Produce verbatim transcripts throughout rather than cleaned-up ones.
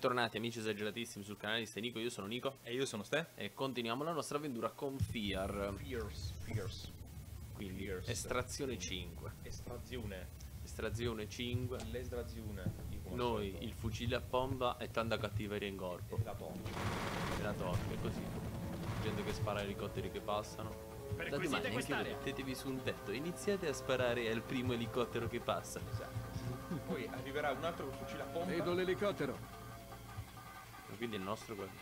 Bentornati amici esageratissimi sul canale di Ste Nico, io sono Nico. E io sono Ste. E continuiamo la nostra avventura con Fear. Fierce, Fierce. Quindi Fierce. estrazione cinque. Estrazione. Estrazione cinque. L'estrazione. Noi, il fucile a pompa e tanta cattiveria in corpo. E la torcia. E la torcia, e così. Gente che spara ai elicotteri che passano. Da domani anche voi mettetevi su un tetto, iniziate a sparare al primo elicottero che passa. Esatto. Poi arriverà un altro fucile a pompa. Vedo l'elicottero. Quindi è il nostro quello.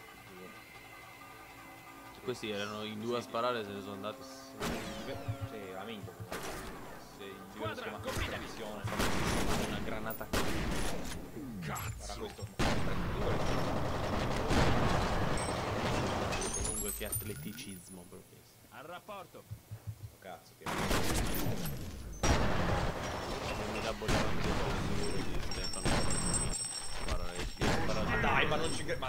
Questi erano in due a sparare, se ne sono andati. Sì, amico. Se il livello si chiama visione. Una granata. Cazzo. Questo. Comunque che atleticismo proprio. Al rapporto. Oh, cazzo che. Non mi dà bollare di Stefano. Ma dai, ma non ci credo. Ma...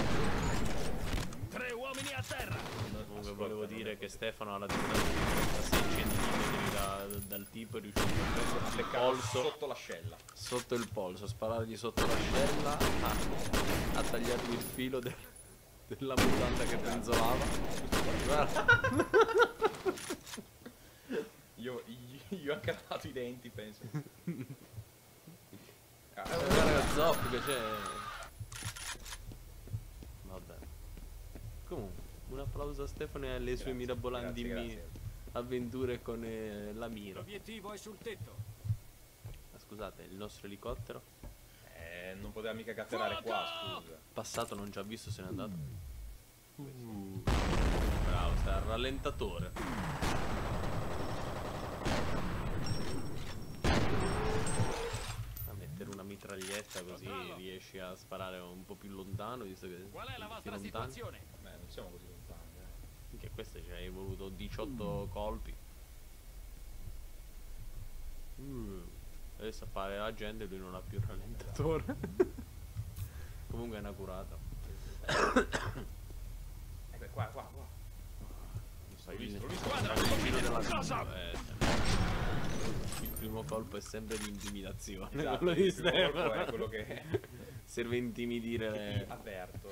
Tre uomini a terra. Comunque volevo dire che Stefano alla distanza di sei centimetri da, dal tipo è riuscito a prendere il polso sotto l'ascella. Sotto il polso, a sparargli sotto l'ascella. Ah, ha tagliato il filo de, della mutanda che penzolava. Guarda. Io, io, io ho cavato i denti, penso. Guarda zoppico, cioè. Vabbè. Comunque, un applauso a Stefano e alle sue Grazie, mirabolanti grazie, mi- grazie. avventure con eh, la mira. L'obiettivo è sul tetto. Ma scusate, il nostro elicottero Eh, non poteva mica catturare qua, scusa. passato non ci ha visto, se n'è andato. Uh, bravo, stai al rallentatore. A mettere una mitraglietta così riesci a sparare un po' più lontano, visto che Qual è la più vostra lontano. situazione? Beh, non siamo così lontani, eh. Che questo ci hai voluto diciotto colpi. Uh, adesso appare la gente e lui non ha più il rallentatore. Comunque è una curata. Eh beh, qua, qua, qua. L'ho visto, l'ho visto. Squadra, della... eh, il primo colpo è sempre di intimidazione. Esatto, quello di il primo colpo Stefano. è quello che è. Serve intimidire le... Aperto.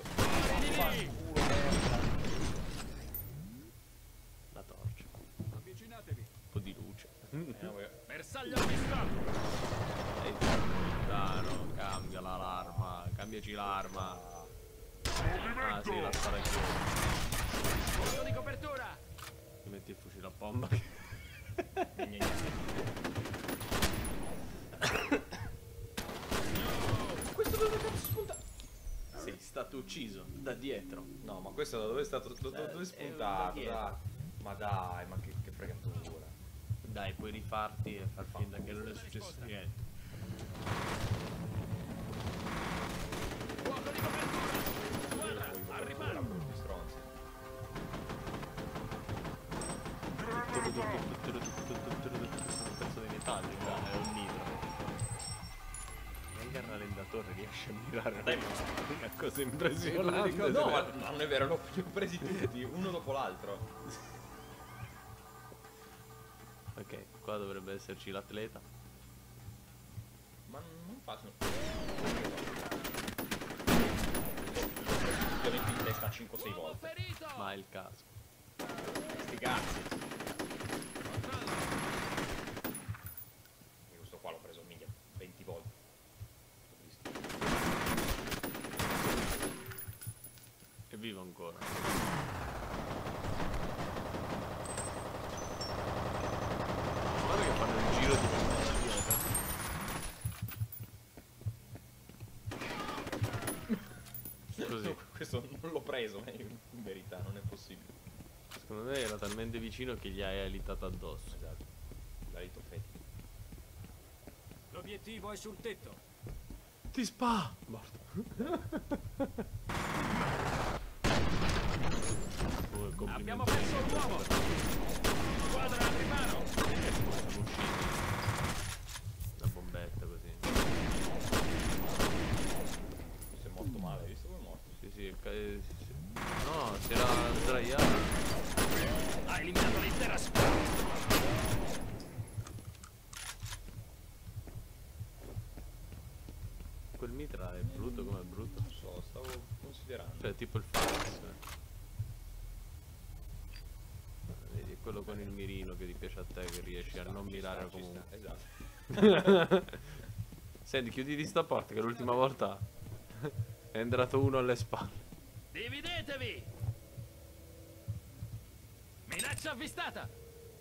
la torcia. Avvicinatevi. Un po' di luce. Bersaglio a vista. Ehi, capitano, cambia l'arma, cambiaci l'arma. Ah sì, la spara giù. Punto di copertura. Ti metti il fucile a pompa. Questo dove cazzo spunta? Sei stato ucciso da dietro. No, ma questo da dove è stato? Da dove è Eh, spuntato? eh, Dai. Ma dai, ma che, che fregatura. Dai, puoi rifarti e far finta che non è successo niente. Fuoco di copertura. Squadra, al riparo. Brutti stronzi. Un pezzo di metallo, è un nitro. Neanche il rallentatore riesce a mirare. Dai, una cosa impressionante. no, ma non è vero, li ho presi tutti, uno dopo l'altro. Ok, qua dovrebbe esserci l'atleta. Ma non faccio. Ovviamente in testa cinque sei Uomo volte. ferito. Ma è il caso. Sti cazzi. E questo qua l'ho preso minchia venti volte. Ho visto. È vivo ancora. Guarda che fanno il giro di così. Questo non l'ho preso, eh, in verità, non è possibile. Secondo me era talmente vicino che gli hai alitato addosso. Esatto. L'alito fetico. L'obiettivo è sul tetto. Ti spa! Morto. Oh, complimenti. Abbiamo perso un uomo. Squadra al riparo. Siamo usciti. Una bombetta così. Si è morto male, hai visto come è morto? Sì, sì, ca- eh, sì, sì. No, si era sdraiato. Ha eliminato l'intera squadra. Quel mitra è brutto come è brutto. Non so, stavo considerando. Cioè tipo il Fax. Vedi, quello con il mirino che ti piace a te, che riesci a non mirare comunque. Esatto. Senti, chiuditi sta porta che l'ultima volta è entrato uno alle spalle. Dividetevi! Minaccia avvistata!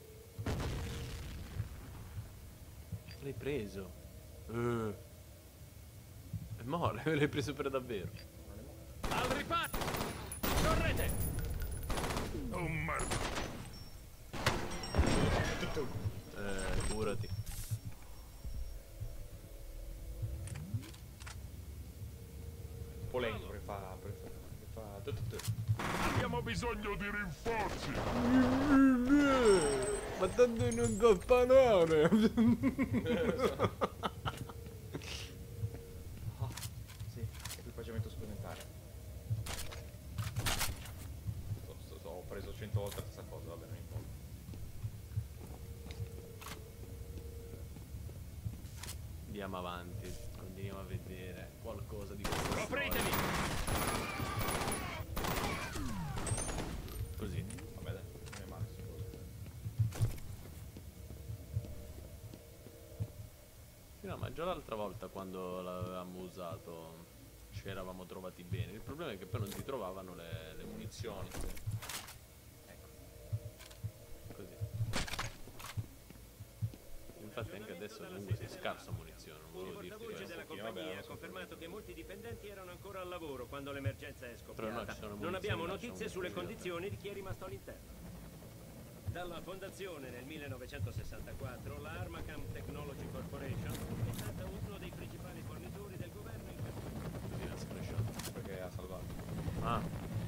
L'hai preso. Uh. È male, l'hai preso per davvero. Al riparo! Correte! Oh merda! Eh, curati. Polengo che fa... che fa... che fa... Abbiamo bisogno di rinforzi! Ma tanto non so sparare. Ah, sì, equipaggiamento supplementare. Sto, sto, sto, ho preso cento volte la stessa cosa, vabbè, non importa. Andiamo avanti, continuiamo a vedere qualcosa di questo. Copritevi! Così. Vabbè, dai, non è male questa cosa. Sì, no, ma già l'altra volta quando l'avevamo usato ci eravamo trovati bene. Il problema è che poi non si trovavano le, le munizioni. Ecco. Così. Infatti anche adesso comunque si è scarsa munizione, non volevo dirti portavoce questo. della compagnia ha confermato che molti dipendenti erano ancora al lavoro quando l'emergenza è Però no, scoppiata. ci sono Non abbiamo munizioni, notizie lasciamo sulle munizioni. condizioni di chi è rimasto all'interno. Dalla fondazione nel millenovecentosessantaquattro, la Armacam Technology Corporation è stata uno dei principali fornitori del governo in Così una screenshot. Perché ha salvato. Ah,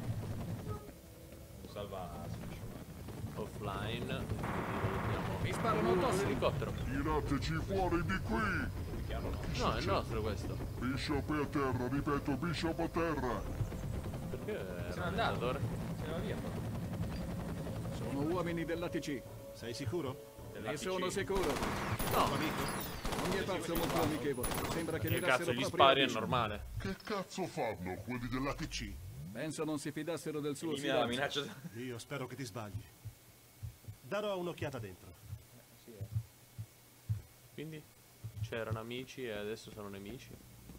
Non salva... si lascia male. offline. Andiamo. Mi sparano Un addosso! elicottero. Tirateci fuori di qui! Chiaro no. No, è nostro questo. Bishop è a terra, ripeto, Bishop a terra! Perché era Se n'è un andato. dittatore? Se ne va via proprio. Sono uomini dell'A T C. Sei sicuro? Dell'A Ne T C. sono sicuro. No, Amico? Non mi è parso molto amichevole. Sembra che che mirassero cazzo gli proprio spari a è Bishop. normale. Che cazzo fanno quelli dell'A T C? Penso non si fidassero del suo Elimina la silenzio. minaccia... Io spero che ti sbagli. Darò un'occhiata dentro. Sì, eh. Quindi c'erano amici e adesso sono nemici.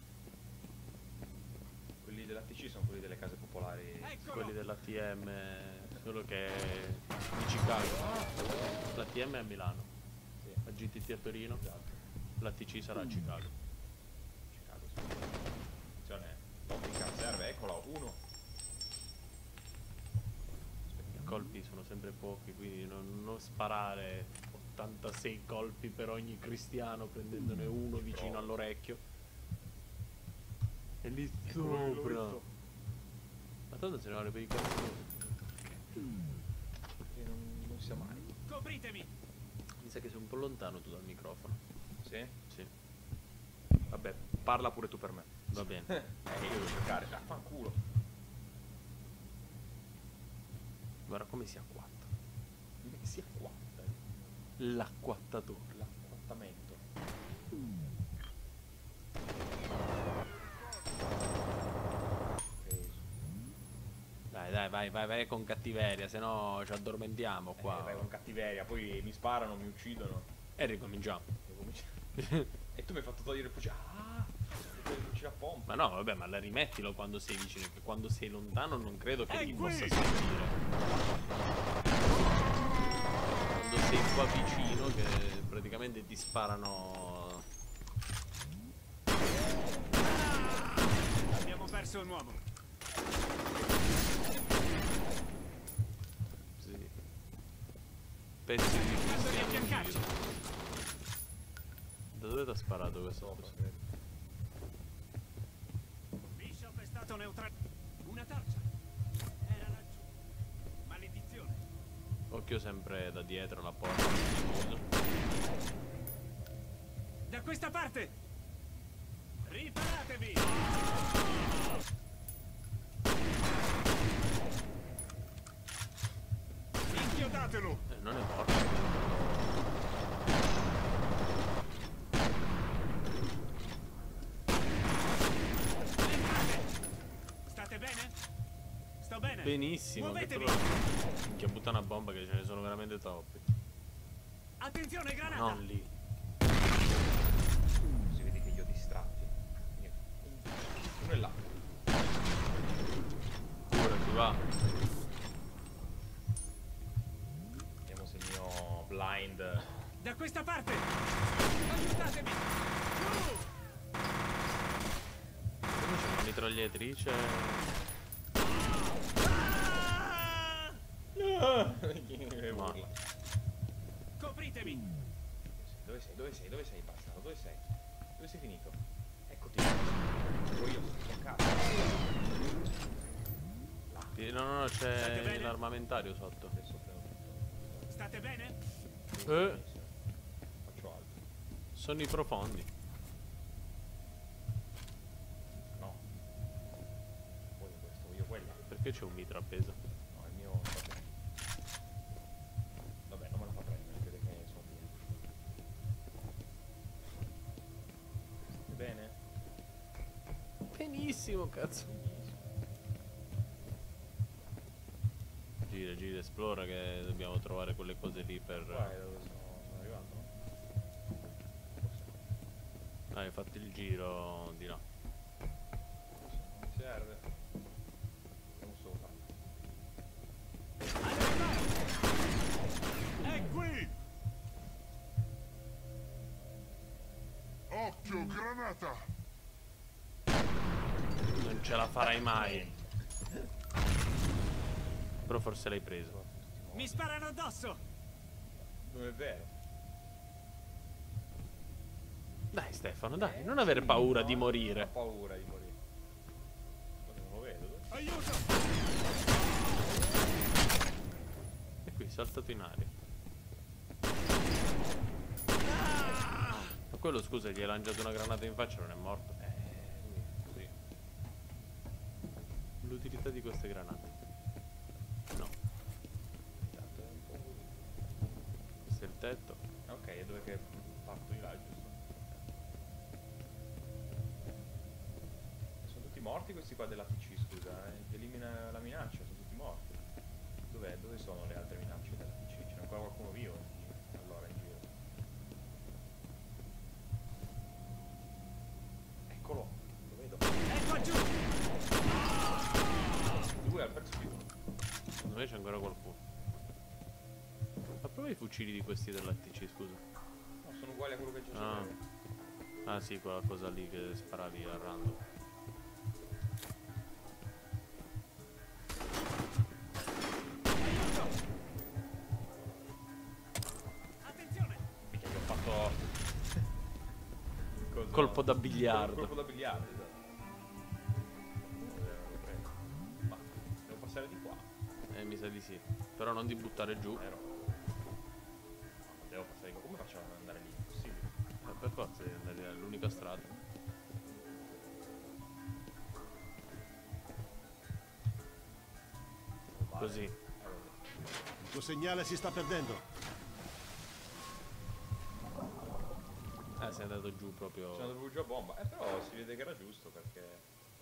Quelli dell'A T C sono quelli delle case popolari. Quelli dell'A T M, solo che è di Chicago. L'A T M è a Milano, Sì, la G T T a Torino, esatto. l'A T C sarà a Chicago. Chicago, sì. Attenzione, toppica, serve, eccolo, uno. I colpi sono sempre pochi, quindi non, non sparare ottantasei colpi per ogni cristiano prendendone uno vicino all'orecchio. E lì sopra. Ma tanto se ne vale per i cazzi. Che non, non sia mai. Copritemi! Mi sa che sei un po' lontano tu dal microfono. Sì? Sì, Vabbè, parla pure tu per me. va bene. Eh, io devo cercare, ah, fanculo. Guarda come si acquatta. Si acquatta. L'acquattatore. L'acquattamento. Preso. Dai, dai, vai, vai, vai con cattiveria, se no ci addormentiamo Eh, qua. vai con cattiveria, poi mi sparano, mi uccidono. E ricominciamo. Devo cominciare. E tu mi hai fatto togliere il fucile. Ah! Il fucile a pompa. Ma no, vabbè, ma la rimettilo quando sei vicino, che quando sei lontano non credo che È ti qui! possa sentire. Quando sei qua vicino che praticamente ti sparano. Abbiamo perso un uomo. Sì. Pezzi di Cercando di cristiano in affiancarci. giro. Da dove ti ha sparato questo? Bishop è stato neutrale. Una torcia. Era laggiù. Maledizione. Occhio sempre da dietro la porta. Da questa parte! Riparatevi! Inchiodatelo! Eh, non è morto. bene? Benissimo. Che Muovetevi! trovo- Minchia, butta una bomba che ce ne sono veramente troppi. Attenzione, granata! Non lì. Si vede che io ho distratti. Uno è là. Curati, va. Vediamo se il mio blind. Da questa parte! Aiutatemi! Giù! Come c'è una mitragliatrice? Ah! Ma... urla. Copritemi! Dove sei? Dove sei? Dove sei, bastardo? Dove sei? Dove sei finito? Eccoti. Poi io sto a casa. Sì, no, no, no, State c'è bene? l'armamentario sotto. Adesso prendo tutto. State bene? Eh, Faccio altro. sono i profondi. No. Voglio questo, voglio quella. Perché c'è un mitra appeso? No, il mio. Vabbè, non me la fa prendere, vede che sono via. State bene? Benissimo, cazzo. Gira, gira, esplora che dobbiamo trovare quelle cose lì per... Guarda dove sono, sono arrivato, no? Forse. Hai fatto il giro di là. Forse non mi serve. Andiamo sopra. È qui! Occhio, granata! Non ce la farai mai. Però forse l'hai preso. Mi sparano addosso! Non è vero. Dai Stefano, dai, non avere paura di Ho morire. paura di morire. Ma non lo vedo. dove? Aiuto! E qui, saltato in aria. Ma quello, scusa, gli hai lanciato una granata in faccia, non è morto. Eh, lui, così. L'utilità di queste granate. No, Tanto è un po' così. questo è il tetto. Ok, e dove che parto di là, giusto? Sono tutti morti questi qua della T C, scusa, eh? Elimina la minaccia, sono tutti morti. Dov'è? Dove sono le altre minacce della T C? C'è ancora qualcuno vivo? Allora, in giro. Eccolo, lo vedo. È qua giù! Due al pezzo di uno. Secondo me c'è ancora qualcuno. Ma prova i fucili di questi della T C, scusa. No, sono uguali a quello che già Ah. c'era. Ah sì, quella cosa lì che sparavi a random. Attenzione! Mica gli ho fatto... Cosa- Colpo da biliardo. Colpo da biliardo, esatto. Eh, lo prendo. Ma devo passare di qua. Eh, mi sa di sì. Però non di buttare giù. Vero? No, devo passare di qua. Come facciamo ad andare lì? Impossibile. Eh, per forza devi andare all'unica strada. Non vale. Così. Allora, Il tuo segnale si sta perdendo. Eh, sei andato giù proprio. sono andato giù a bomba. Eh, però si vede che era giusto perché...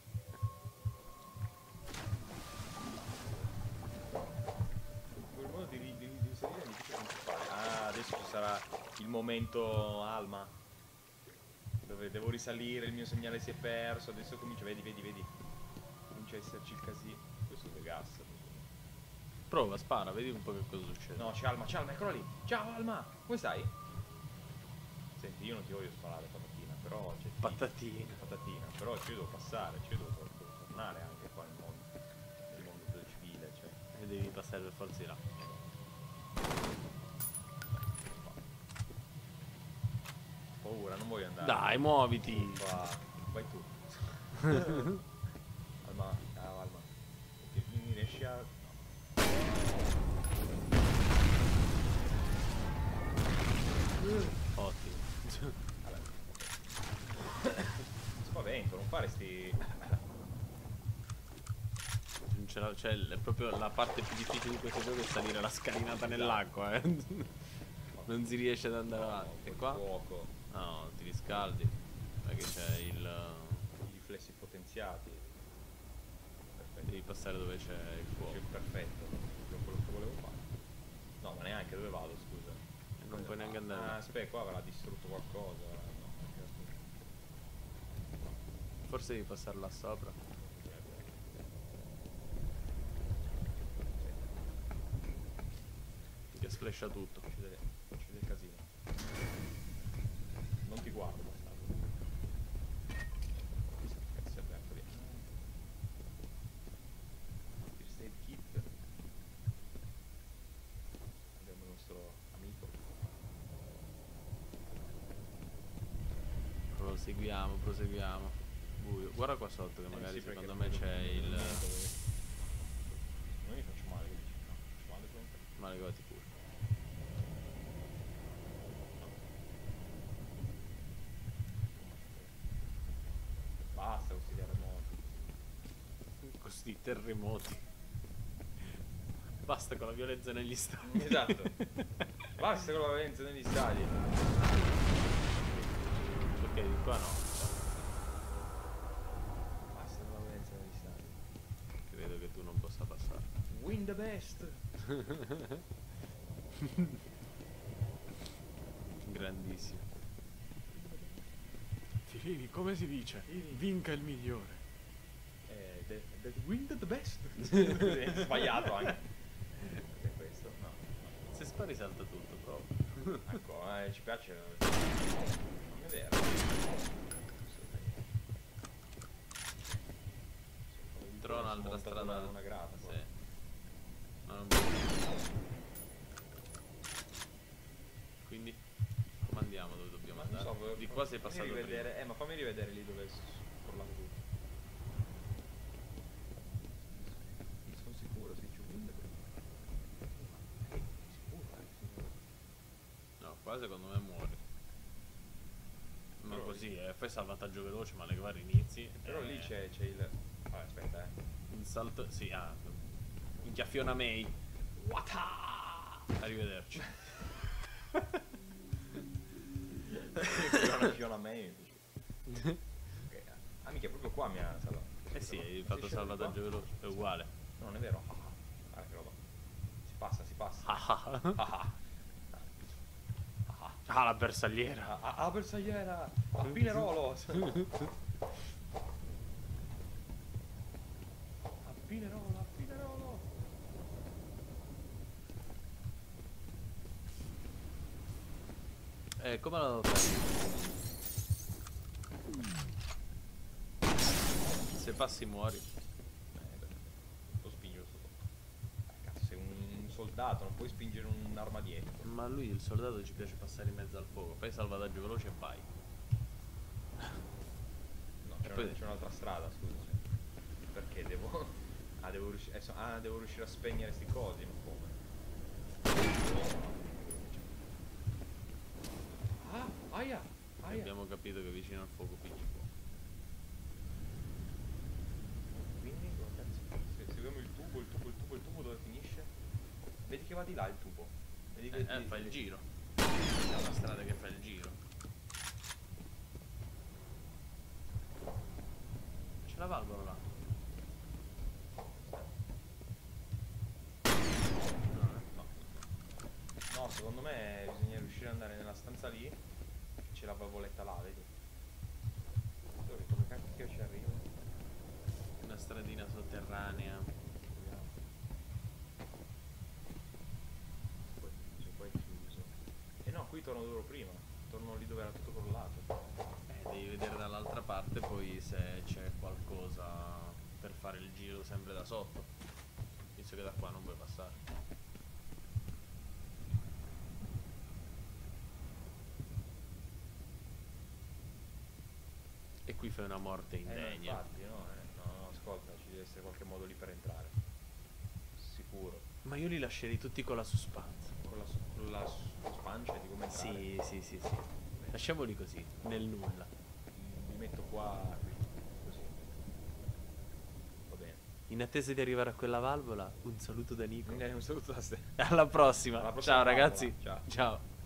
Quel modo di, di, di inserire è difficile principale. Ah, adesso ci sarà il momento Alma. Dove devo risalire, il mio segnale si è perso. Adesso comincia, vedi, vedi, vedi. Comincia a esserci il casino. Questo è The Gas. Prova, spara, vedi un po' che cosa succede. No, c'è Alma, c'è Alma, eccola lì. Ciao Alma, come stai? Senti, io non ti voglio sparare patatina, però c'è Patatina. patatina, però ci devo passare, ci devo tor- tornare anche qua nel mondo, nel mondo del civile, cioè. E devi passare per forza di là. Paura, non voglio andare. Dai, muoviti. Qua. Vai tu. Alma, ciao Alma. Che mi riesci a... Ottimo. Spavento, non fare sti... Non ce l'ha- cioè, è proprio la parte più difficile di questo gioco è salire la scalinata nell'acqua, eh. Non si riesce ad andare avanti. E qua? Fuoco, No, ti riscaldi. Perché c'è il... i riflessi potenziati. Perfetto. Devi passare dove c'è il fuoco. Cioè, perfetto, quello quello che volevo fare. No, ma neanche, dove vado, scusa? Non puoi neanche andare. Ah, aspetta, qua avrà distrutto qualcosa. No, anche aspetta. Forse devi passare là sopra. Che splasha tutto. C'è del, c'è del casino. Non ti guardo, bastardo. Chissà che cazzo è aperto lì. First aid kit. Abbiamo il nostro amico. Proseguiamo, proseguiamo. Buio. Guarda qua sotto che Eh, magari sì, perché secondo me non- c'è il... Non mi faccio male, che dici? No, faccio male comunque. Malegoti pure. Basta questi terremoti. Questi terremoti. Basta con la violenza negli stadi. Esatto. Basta con la violenza negli stadi. Ok, di qua no. Basta con la violenza negli stadi. Credo che tu non possa passare. Win the best. Grandissimo. Filini, come si dice? Filini. Vinca il migliore. Eh, the, the win the best. È sbagliato anche. È questo? No. Se spari salta tutto proprio. Ecco, eh, ci piace. Non è vero. Trovo un'altra strada. Una, una grata. Sì. Qua. No, non mi- Quindi come andiamo, dove dobbiamo Ma non andare? so, volevo- Di qua sei fammi passato rivedere, prima. Eh, ma fammi rivedere lì dove è scrollato tutto. Non sono sicuro, si dice win the best. Eh, sicuro, eh, sicuro. No, qua secondo me muori. Ma Però- così, eh, fai salvataggio veloce, ma le varie inizi. Però eh, lì c'è c'è il... Ah, aspetta, eh. un salto. Sì, ah. Minchia Fiona May. Wata! Arrivederci. Fiona, Fiona May. Ok. Ah, mica, proprio qua mi ha salvato. Eh sì, hai Si fatto scende di qua? salvataggio veloce. È uguale. No, non è vero. Ah, guarda che roba. Si passa, si passa. Ah, ah. Ah, ah. Ah, la bersagliera. Ah, ah, bersagliera! A Pinerolo! A Pinerolo, a Pinerolo! Eh, come lo fai? Se passi muori. Eh, beh, lo spingo sotto. Eh, cazzo, sei un soldato, non puoi spingere un'arma dietro. Ma a lui il soldato ci piace passare in mezzo al fuoco. Fai salvataggio veloce e vai. No, c'è, poi- una- c'è un'altra strada, scusa. Cioè. Perché devo... Ah, devo riuscire... eh, so- ah, devo riuscire a spegnere sti cosi, ma come? Ah, aia! Aia! Abbiamo capito che vicino al fuoco pigli fuoco. Quindi, come cazzo? Se seguiamo il tubo, il tubo, il tubo, il tubo dove finisce? Vedi che va di là il tubo. Vedi che Eh, eh, di- fai il di- giro. C'è una strada che fa il giro. C'è la valvola là. No. No, secondo me bisogna riuscire ad andare nella stanza lì. C'è la valvoletta là, vedi? Dove, come cacchio ci arrivo? Una stradina sotterranea. Vediamo. Poi, se poi è chiuso. E no, qui torno dove ero prima. Torno lì dove era tutto crollato. Eh, devi vedere dall'altra parte poi se c'è qualcosa per fare il giro sempre da sotto. Visto che da qua non puoi passare. E qui fai una morte Eh, no, indegna. infatti, no, eh, no, no, ascolta, ci deve essere qualche modo lì per entrare. Sicuro. Ma io li lascerei tutti con la suspense. Con la, su- con la su- spancia di come entrare. Sì, sì, sì, sì. Lasciamoli così, nel nulla. Li metto qua, qui, così. Va bene. In attesa di arrivare a quella valvola, un saluto da Nico. Quindi un saluto da ste. Alla prossima. Alla prossima Ciao valvola. ragazzi. Ciao. Ciao.